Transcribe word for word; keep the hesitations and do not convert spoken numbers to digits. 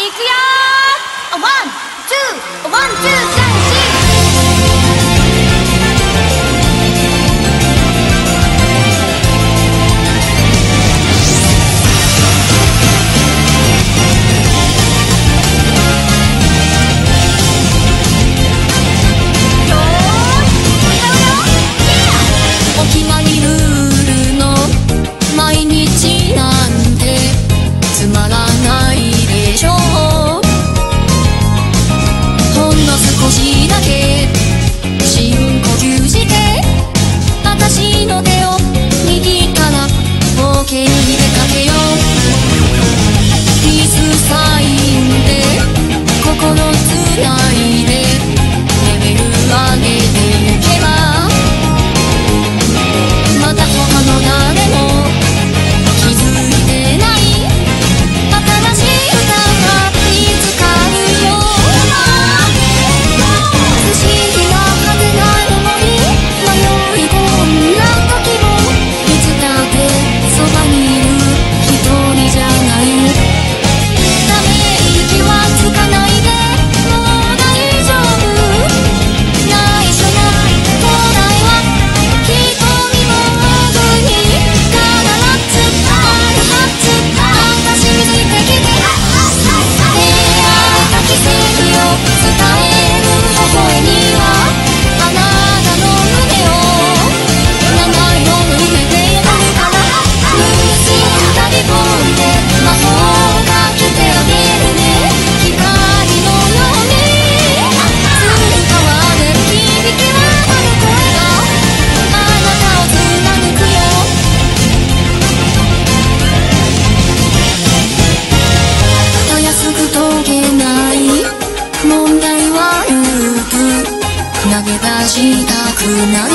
ワン、ツー、ワン、ツー、スリお決まりルールの毎日なんてつまらないでしょう。ほんの少しだけ深呼吸して私の手を握ったら オーケー でかけよう。ピースサインで心つないでレベル上げてゆけばまた他の誰も気づいてない新しい歌が見つかるよ。不思議なはずなのに迷い込んだ時もいつだってそばにいる一人じゃない。ため息はつかないでもう大丈夫。内緒な答えは瞳も僕に必ずあるはず。私ついてきて出会えた奇跡を伝える微笑にはあなたの胸を名前を埋めてやるから無視したり込んで魔法が来てあげるね。光のように通過はで響き渡る声があなたを貫くよ。たやすく解けない問題はループ投げ出したくない